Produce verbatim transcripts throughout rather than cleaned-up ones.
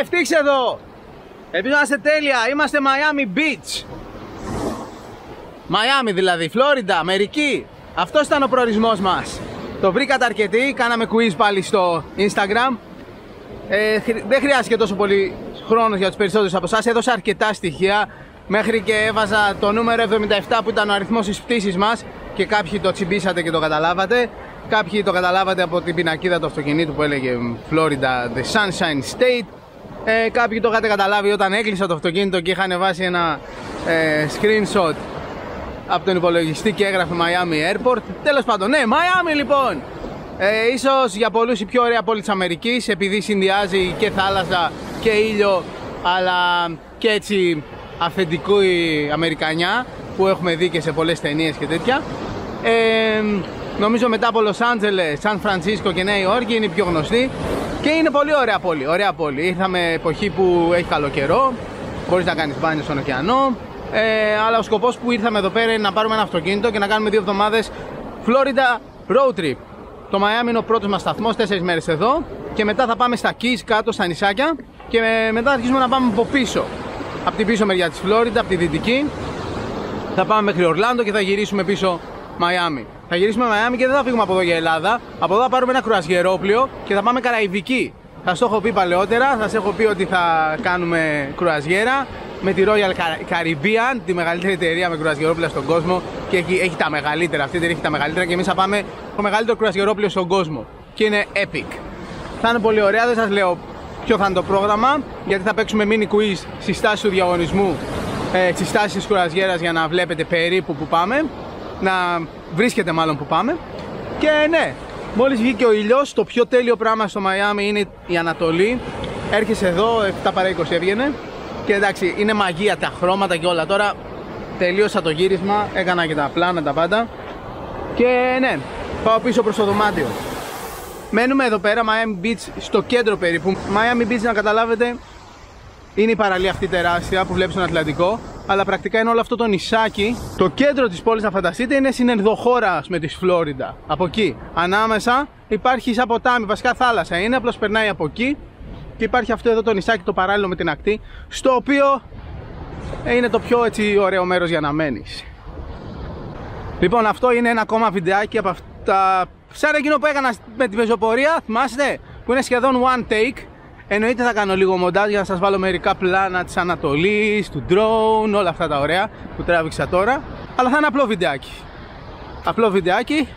Ευτύχης εδώ. Ελπίζω να είστε τέλεια. Είμαστε Miami Beach. Miami δηλαδή, Φλόριντα, Αμερική. Αυτός ήταν ο προορισμός μας. Το βρήκατε αρκετοί, κάναμε quiz πάλι στο Instagram. ε, Δεν χρειάστηκε τόσο πολύ χρόνος για τους περισσότερους από εσάς. Έδωσα αρκετά στοιχεία. Μέχρι και έβαζα το νούμερο εβδομήντα επτά που ήταν ο αριθμός της πτήσης μας. Και κάποιοι το τσιμπήσατε και το καταλάβατε. Κάποιοι το καταλάβατε από την πινακίδα του αυτοκινήτου που έλεγε Florida The Sunshine State. ε, Κάποιοι το είχατε καταλάβει όταν έκλεισα το αυτοκίνητο και είχαν βάσει ένα ε, screenshot από τον υπολογιστή και έγραφε Miami Airport. Τέλος πάντων, ναι, Miami λοιπόν. ε, Ίσως για πολλούς η πιο ωραία πόλη της Αμερικής, επειδή συνδυάζει και θάλασσα και ήλιο, αλλά και έτσι αυθεντικού η Αμερικανιά που έχουμε δει και σε πολλές ταινίες και τέτοια. ε, Νομίζω μετά από Λος Άντζελες, Σαν Φρανσίσκο και Νέα Υόρκη είναι η πιο γνωστή. Και είναι πολύ ωραία πόλη, ωραία πόλη. Ήρθαμε εποχή που έχει καλό καιρό, μπορείς να κάνεις μπάνιο στον ωκεανό. Ε, αλλά ο σκοπός που ήρθαμε εδώ πέρα είναι να πάρουμε ένα αυτοκίνητο και να κάνουμε δύο εβδομάδες Florida road trip. Το Miami είναι ο πρώτος μας σταθμός, τέσσερις μέρες εδώ. Και μετά θα πάμε στα Keys, κάτω στα νησάκια. Και μετά θα αρχίσουμε να πάμε από πίσω. Από την πίσω μεριά της Florida, από τη δυτική. Θα πάμε μέχρι Ορλάντο και θα γυρίσουμε πίσω Miami. Θα γυρίσουμε Miami και δεν θα φύγουμε από εδώ για Ελλάδα. Από εδώ θα πάρουμε ένα κρουαζιερόπλοιο και θα πάμε Καραϊβική. Θα σας το έχω πει παλαιότερα, θα σας έχω πει ότι θα κάνουμε κρουαζιέρα με τη Royal Caribbean, τη μεγαλύτερη εταιρεία με κρουαζιερόπλια στον κόσμο. Και έχει, έχει τα μεγαλύτερα, αυτή η εταιρεία έχει τα μεγαλύτερα και εμείς θα πάμε το μεγαλύτερο κρουαζιερόπλιο στον κόσμο. Και είναι epic. Θα είναι πολύ ωραία, δεν σας λέω ποιο θα είναι το πρόγραμμα, γιατί θα παίξουμε mini quiz στις στάσεις του διαγωνισμού, ε, στις στάσεις της κρουαζιέρας για να βλέπετε περίπου που πάμε. Να βρίσκετε μάλλον που πάμε. Και ναι, μόλις βγήκε ο ήλιος, το πιο τέλειο πράγμα στο Miami είναι η Ανατολή. Έρχεσαι εδώ, επτά παρά είκοσι έβγαινε. Και εντάξει, είναι μαγεία τα χρώματα και όλα. Τώρα τελείωσα το γύρισμα, έκανα και τα πλάνα τα πάντα. Και ναι, πάω πίσω προς το δωμάτιο. Μένουμε εδώ πέρα, Miami Beach, στο κέντρο περίπου. Miami Beach, να καταλάβετε, είναι η παραλία αυτή τεράστια που βλέπεις στον Ατλαντικό. Αλλά πρακτικά είναι όλο αυτό το νησάκι. Το κέντρο της πόλης, να φανταστείτε, είναι συνενδοχώρα με τη Φλόριντα. Από εκεί, ανάμεσα υπάρχει σαν ποτάμι, βασικά θάλασσα είναι, απλώς περνάει από εκεί. Και υπάρχει αυτό εδώ το νησάκι, το παράλληλο με την ακτή, στο οποίο είναι το πιο έτσι ωραίο μέρος για να μένεις. Λοιπόν, αυτό είναι ένα ακόμα βιντεάκι από αυτά, σαν εκείνο που έκανα με την πεζοπορία, θυμάστε, που είναι σχεδόν one take. Εννοείται θα κάνω λίγο μοντάζ για να σας βάλω μερικά πλάνα της Ανατολής, του drone, όλα αυτά τα ωραία που τράβηξα τώρα. Αλλά θα είναι απλό βιντεάκι. Απλό βιντεάκι.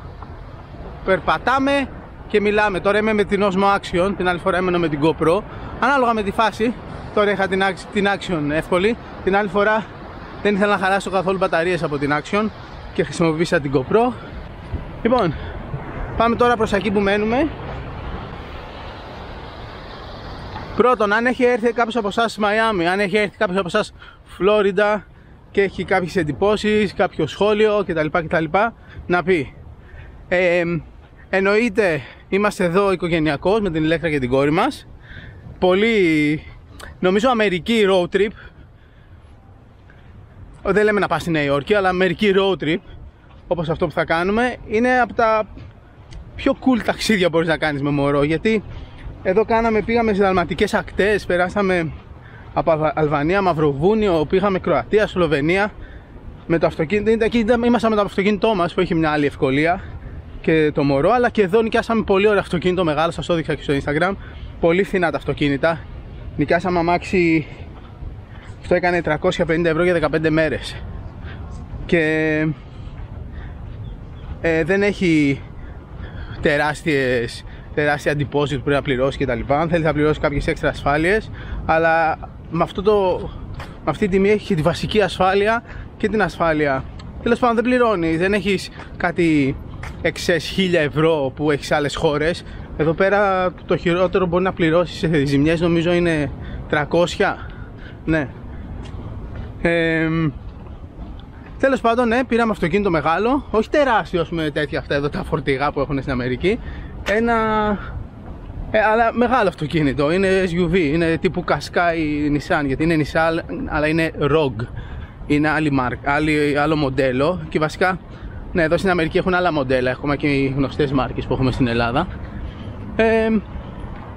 Περπατάμε και μιλάμε. Τώρα είμαι με την Osmo Action, την άλλη φορά έμενα με την GoPro. Ανάλογα με τη φάση. Τώρα είχα την, την Action εύκολη. Την άλλη φορά δεν ήθελα να χαλάσω καθόλου μπαταρίες από την Action και χρησιμοποίησα την GoPro. Λοιπόν, πάμε τώρα προς εκεί που μένουμε. Πρώτον, αν έχει έρθει κάποιος από εσάς Miami, αν έχει έρθει κάποιος από εσάς Florida και έχει κάποιες εντυπώσεις, κάποιο σχόλιο κτλ, κτλ, να πει. Ε, εννοείται, είμαστε εδώ οικογενειακός με την Ηλέκτρα και την κόρη μας. Πολύ, νομίζω, Αμερική road trip. Δεν λέμε να πας στη Νέα Υόρκη, αλλά Αμερική road trip, όπως αυτό που θα κάνουμε, είναι από τα πιο cool ταξίδια που μπορείς να κάνεις με μωρό. Γιατί εδώ κάναμε, πήγαμε στις δαλματικές ακτές, περάσαμε από Αλβανία, Μαυροβούνιο, πήγαμε Κροατία, Σλοβενία με το αυτοκίνητο. Εκεί ήμασταν με το αυτοκίνητό μας που έχει μια άλλη ευκολία και το μωρό, αλλά και εδώ νοικιάσαμε πολύ ωραίο αυτοκίνητο μεγάλο, σας το έδειξα και στο Instagram. Πολύ φθηνά τα αυτοκίνητα. Νοικιάσαμε αμάξι, αυτό έκανε τριακόσια πενήντα ευρώ για δεκαπέντε μέρες. Και ε, δεν έχει τεράστιες τεράστια deposit που πρέπει να πληρώσει κτλ. Αν θέλει θα πληρώσει κάποιες έξτρα ασφάλειες, αλλά με, αυτό το, με αυτή τη τιμή έχει τη βασική ασφάλεια και την ασφάλεια. Τέλος πάντων, δεν πληρώνεις, δεν έχεις κάτι εξές χίλια ευρώ που έχεις άλλες χώρες. Εδώ πέρα το χειρότερο μπορεί να πληρώσεις σε ζημιές, νομίζω είναι τριακόσια. Ναι. Ε, τέλος πάντων, ναι, πήραμε αυτοκίνητο μεγάλο, όχι τεράστιο με τέτοια αυτά εδώ τα φορτηγά που έχουν στην Αμερική. Ένα ε, αλλά μεγάλο αυτοκίνητο, είναι ες γιου βι, είναι τύπου Qashqai Nissan, γιατί είναι Nissan αλλά είναι Rogue, είναι άλλη μάρκα, άλλη, άλλο μοντέλο. Και βασικά, ναι, εδώ στην Αμερική έχουν άλλα μοντέλα, έχουμε και οι γνωστές μάρκες που έχουμε στην Ελλάδα. ε,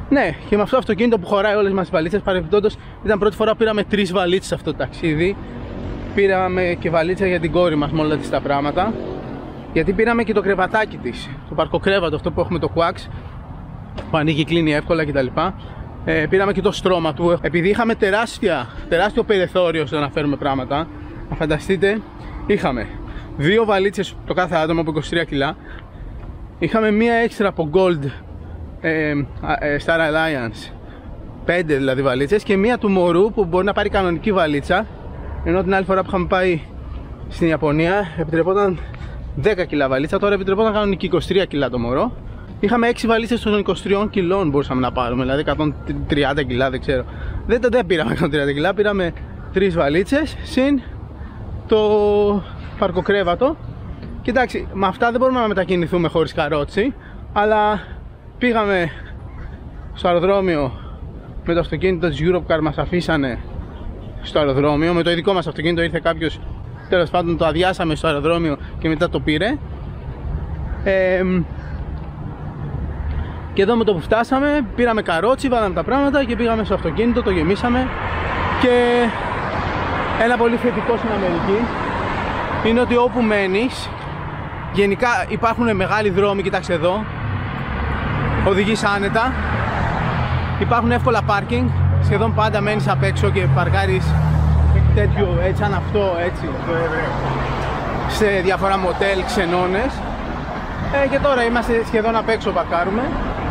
Ναι, και με αυτό το αυτοκίνητο που χωράει όλες μας τις βαλίτσες, παρεμπιπτόντως ήταν πρώτη φορά που πήραμε τρεις βαλίτσες σε αυτό το ταξίδι. Πήραμε και βαλίτσα για την κόρη μας με όλα της τα πράγματα. Γιατί πήραμε και το κρεβατάκι της, το παρκοκρέβατο, αυτό που έχουμε το quax, που ανοίγει, κλείνει εύκολα κτλ. Ε, πήραμε και το στρώμα του, επειδή είχαμε τεράστια, τεράστιο περιθώριο στο να φέρουμε πράγματα. Να φανταστείτε, είχαμε δύο βαλίτσες το κάθε άτομο από είκοσι τρία κιλά. Είχαμε μία έξτρα από Gold ε, ε, Star Alliance, πέντε δηλαδή βαλίτσες, και μία του μωρού που μπορεί να πάρει κανονική βαλίτσα. Ενώ την άλλη φορά που είχαμε πάει στην Ιαπωνία επιτρεπόταν δέκα κιλά βαλίτσα, τώρα επιτρεπόταν κανονική είκοσι τρία κιλά το μωρό. Είχαμε έξι βαλίτσες των είκοσι τριών κιλών μπορούσαμε να πάρουμε, δηλαδή εκατόν τριάντα κιλά, δεν ξέρω. Δεν, δεν πήραμε εκατόν τριάντα κιλά, πήραμε τρεις βαλίτσες συν το παρκοκρέβατο. Κοιτάξτε, με αυτά δεν μπορούμε να μετακινηθούμε χωρίς καρότσι, αλλά πήγαμε στο αεροδρόμιο με το αυτοκίνητο της Europcar, μας αφήσανε στο αεροδρόμιο. Με το ειδικό μας αυτοκίνητο ήρθε κάποιος, τέλος πάντων το αδειάσαμε στο αεροδρόμιο και μετά το πήρε. Ε, και εδώ με το που φτάσαμε πήραμε καρότσι, βάλαμε τα πράγματα και πήγαμε στο αυτοκίνητο, το γεμίσαμε. Και ένα πολύ θετικό στην Αμερική είναι ότι όπου μένεις, γενικά υπάρχουν μεγάλοι δρόμοι, κοιτάξτε εδώ, οδηγείς άνετα, υπάρχουν εύκολα πάρκινγκ, σχεδόν πάντα μένεις απ' έξω και παρκάρεις τέτοιο, έτσι σαν αυτό, έτσι, σε διάφορα μοτέλ, ξενώνες. Ε, και τώρα είμαστε σχεδόν απ' έξω, παρκάρουμε.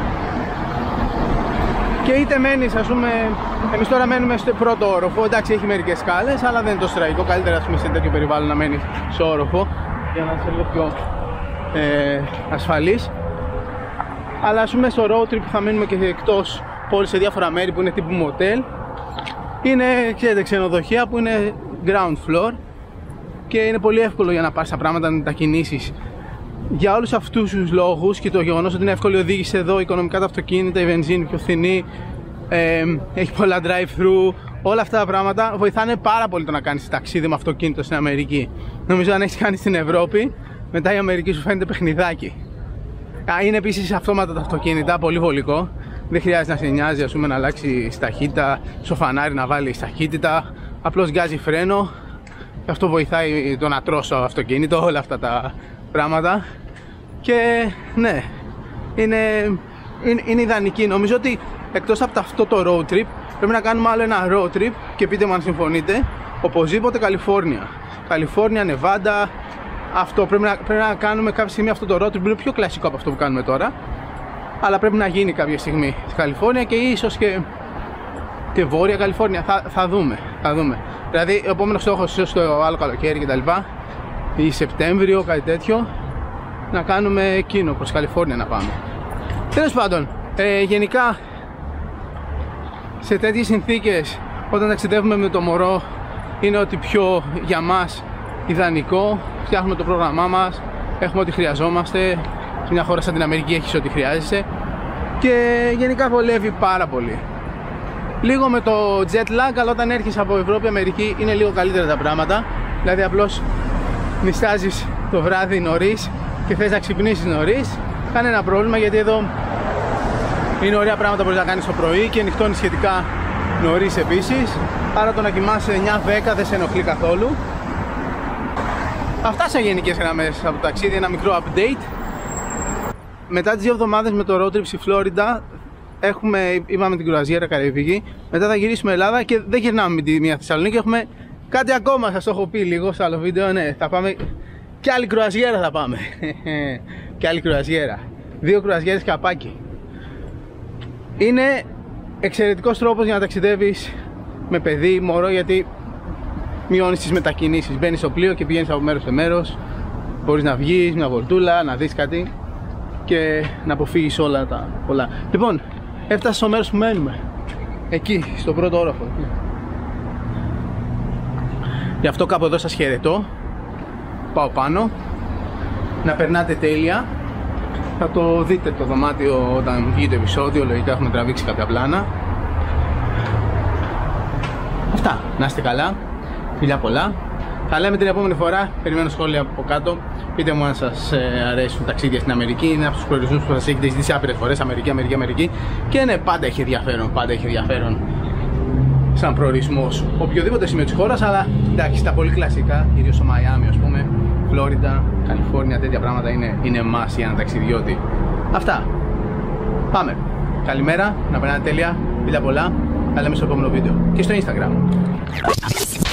Και είτε μένεις, ας πούμε, εμείς τώρα μένουμε στο πρώτο όροφο, εντάξει έχει μερικές σκάλες, αλλά δεν είναι τόσο τραγικό, καλύτερα ας πούμε σε τέτοιο περιβάλλον να μένεις στο όροφο, για να είσαι λίγο πιο ε, ασφαλής. Αλλά ας πούμε στο road trip που θα μείνουμε και εκτός πόλης σε διάφορα μέρη που είναι τύπου μοτέλ, είναι, ξέρετε, ξενοδοχεία που είναι ground floor και είναι πολύ εύκολο για να πάρεις τα πράγματα, να τα κινήσεις. Για όλους αυτούς τους λόγους και το γεγονός ότι είναι εύκολη οδήγηση εδώ, οικονομικά τα αυτοκίνητα, η βενζίνη πιο φθηνή, ε, έχει πολλά drive-thru, όλα αυτά τα πράγματα βοηθάνε πάρα πολύ το να κάνεις ταξίδι με αυτοκίνητο στην Αμερική. Νομίζω αν έχεις κάνει στην Ευρώπη, μετά η Αμερική σου φαίνεται παιχνιδάκι. Είναι επίσης αυτόματα τα αυτοκίνητα, πολύ βολικό. Δεν χρειάζεται να σε νοιάζει, ας πούμε, να αλλάξει ταχύτητα, στο φανάρι να βάλει ταχύτητα. Απλώς γκάζει φρένο. Και αυτό βοηθάει το να τρώσω αυτοκίνητο, όλα αυτά τα πράγματα. Και ναι, είναι, είναι, είναι ιδανική. Νομίζω ότι εκτός από αυτό το road trip, πρέπει να κάνουμε άλλο ένα road trip και πείτε μου αν συμφωνείτε. Οπωσδήποτε Καλιφόρνια. Καλιφόρνια, Νεβάντα. Αυτό πρέπει να, πρέπει να κάνουμε κάποια στιγμή αυτό το road trip που είναι πιο κλασικό από αυτό που κάνουμε τώρα. Αλλά πρέπει να γίνει κάποια στιγμή στη Καλιφόρνια και ίσως και, και Βόρεια Καλιφόρνια. Θα, θα δούμε, θα δούμε. Δηλαδή ο επόμενος στόχος ίσως το άλλο καλοκαίρι κτλ. Ή Σεπτέμβριο, κάτι τέτοιο. Να κάνουμε εκείνο, προς Καλιφόρνια να πάμε. Τέλος πάντων, ε, γενικά σε τέτοιες συνθήκες όταν ταξιδεύουμε με το μωρό είναι ότι πιο για μας ιδανικό. Φτιάχνουμε το πρόγραμμά μας, έχουμε ό,τι χρειαζόμαστε. Σε μια χώρα σαν την Αμερική έχεις ό,τι χρειάζεσαι και γενικά βολεύει πάρα πολύ. Λίγο με το jet lag, αλλά όταν έρχεσαι από Ευρώπη, Αμερική είναι λίγο καλύτερα τα πράγματα. Δηλαδή απλώς νηστάζεις το βράδυ νωρίς και θες να ξυπνήσεις νωρίς. Κανένα πρόβλημα, γιατί εδώ είναι ωραία πράγματα που μπορείς να κάνεις το πρωί και νυχτώνεις σχετικά νωρίς επίσης. Άρα το να κοιμάσαι εννιά δέκα δεν σε ενοχλεί καθόλου. Αυτά σε γενικές γραμμές από το ταξίδι, ένα μικρό update. Μετά τις δύο εβδομάδες με το road trip στη Φλόριντα, έχουμε, είπαμε την κρουαζιέρα Καραϊβική. Μετά θα γυρίσουμε Ελλάδα και δεν γυρνάμε με τη μία Θεσσαλονίκη. Έχουμε κάτι ακόμα, σας το έχω πει λίγο στο άλλο βίντεο. Ναι, θα πάμε και άλλη κρουαζιέρα θα πάμε. Και άλλη κρουαζιέρα. Δύο κρουαζιέρες καπάκι. Είναι εξαιρετικός τρόπος για να ταξιδεύεις με παιδί, μωρό, γιατί μειώνεις τις μετακινήσεις. Μπαίνεις στο πλοίο και πηγαίνεις από μέρος σε μέρος. Μπορείς να βγεις, μια βολτούλα, να δεις κάτι και να αποφύγεις όλα τα πολλά. Λοιπόν, έφτασα στο μέρος που μένουμε. Εκεί, στο πρώτο όροφο. Γι' αυτό κάπου εδώ σας χαιρετώ. Πάω πάνω. Να περνάτε τέλεια. Θα το δείτε το δωμάτιο όταν βγει το επεισόδιο. Λογικά έχουμε τραβήξει κάποια πλάνα. Αυτά. Να είστε καλά. Φιλιά πολλά. Θα λέμε την επόμενη φορά. Περιμένω σχόλια από κάτω. Πείτε μου αν σας ε, αρέσουν ταξίδια στην Αμερική. Είναι από τους προορισμούς που σας έχετε ζητήσει άπειρες φορές. Αμερική, Αμερική, Αμερική. Και ναι, πάντα έχει ενδιαφέρον. Πάντα έχει ενδιαφέρον σαν προορισμός οποιοδήποτε σημείο της χώρας. Αλλά εντάξει, τα πολύ κλασικά, κυρίως στο Μαϊάμι, ας πούμε, Φλόριντα, Καλιφόρνια, τέτοια πράγματα είναι, είναι must για ένα ταξιδιώτη. Αυτά. Πάμε. Καλημέρα, να περνάτε τέλεια. Φίλια πολλά. Τα λέμε στο επόμενο βίντεο και στο Instagram.